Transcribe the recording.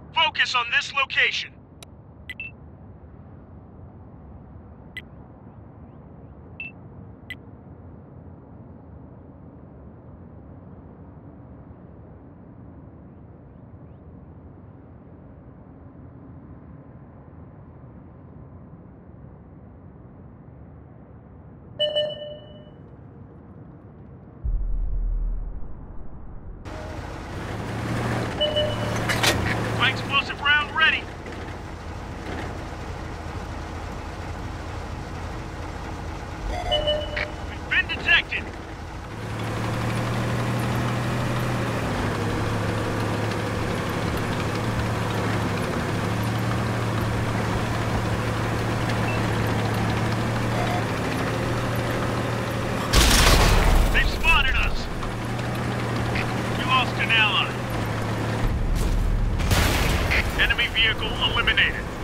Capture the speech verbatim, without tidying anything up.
Focus on this location. High explosive round ready. We've been detected. They've spotted us. We lost an ally. Enemy vehicle eliminated.